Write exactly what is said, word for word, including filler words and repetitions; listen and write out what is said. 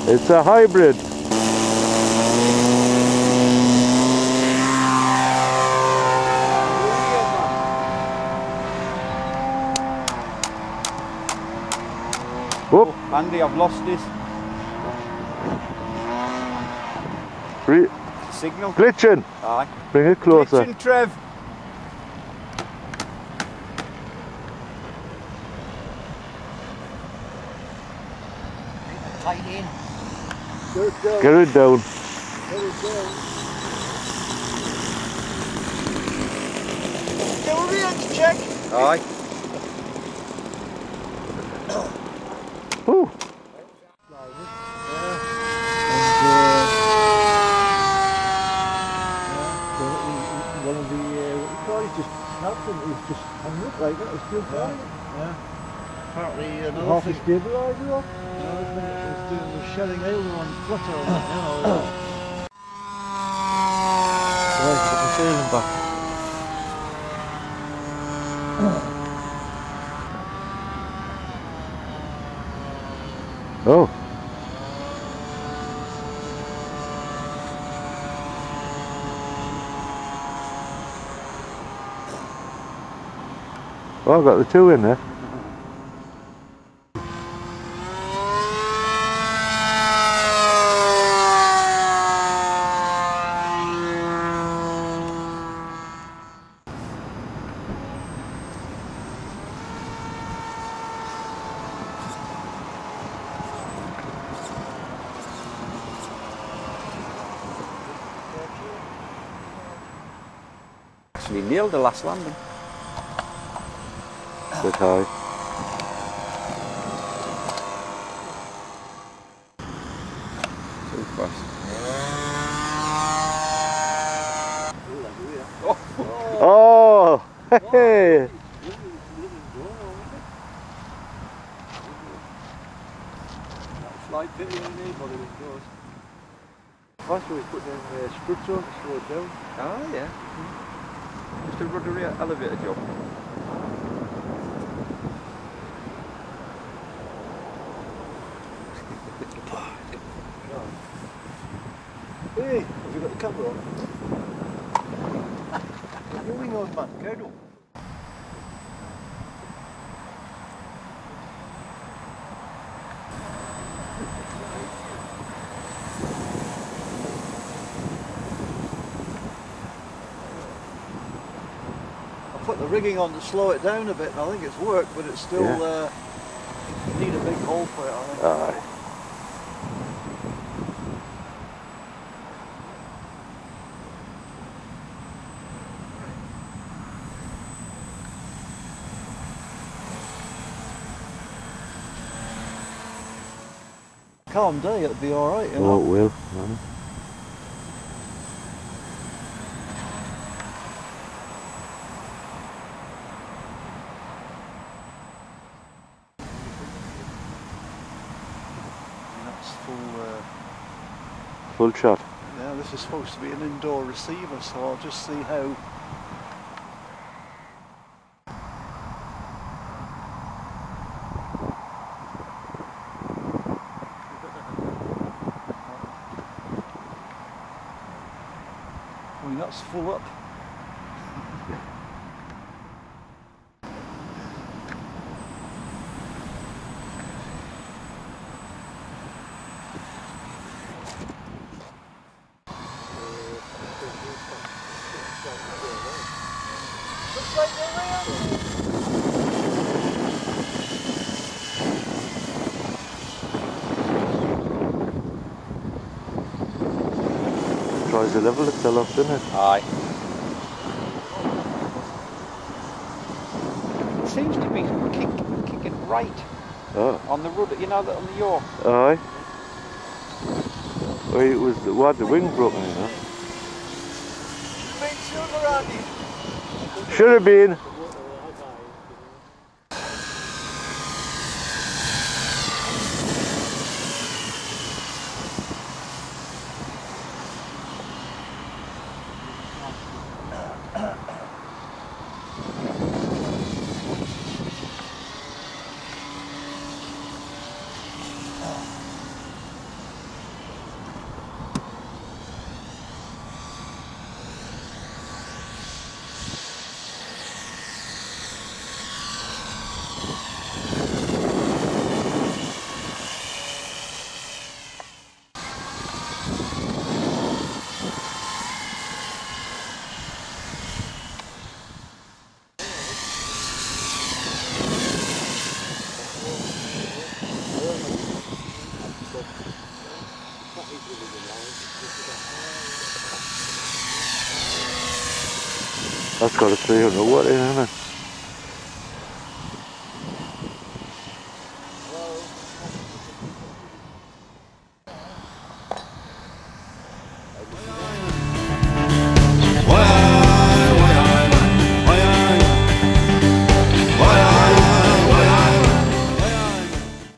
It's a hybrid. Whoop. Oh, Andy, I've lost this. Re Signal. Glitching. Aye. Bring it closer. Glitching, Trev. Tight in. Get it down. Get it down. Get it down. Do a react check. Aye. Woo. One of the, uh, what you call it, just helped him, he's just hung up like that, it's still flying. Yeah. Apparently another half thing. Half a stabiliser off? No, it's been, it's doing the shelling ailer on flutter on it, you know. Right, get the sailing back. Oh. Oh, I've got the two in there. Actually nailed the last landing. Bit high. Too fast. Oh! Hey! Slide bit in there, but it goes. First we put them uh, struts on to slow it down. Ah, yeah. Just a rudder elevator job. Hey, have you got the camera on? Get your wing on, man. Go on. I put the rigging on to slow it down a bit, and I think it's worked, but it's still Yeah. uh, you need a big hole for it, I think. Aye. Calm day, it'll be alright, you know. Oh, it will. Man. And that's full, uh, Full shot. yeah, this is supposed to be an indoor receiver, so I'll just see how. I mean, that's full up. Looks like they're real. Tries to level itself, doesn't it? Aye. It seems to be kick, kicking right Oh. on the rudder, you know, on the yaw. Aye. Well, it was the, what, the wing broken, you know? Big silver, Andy. Should have been. That's got a three hundred watt in, isn't it?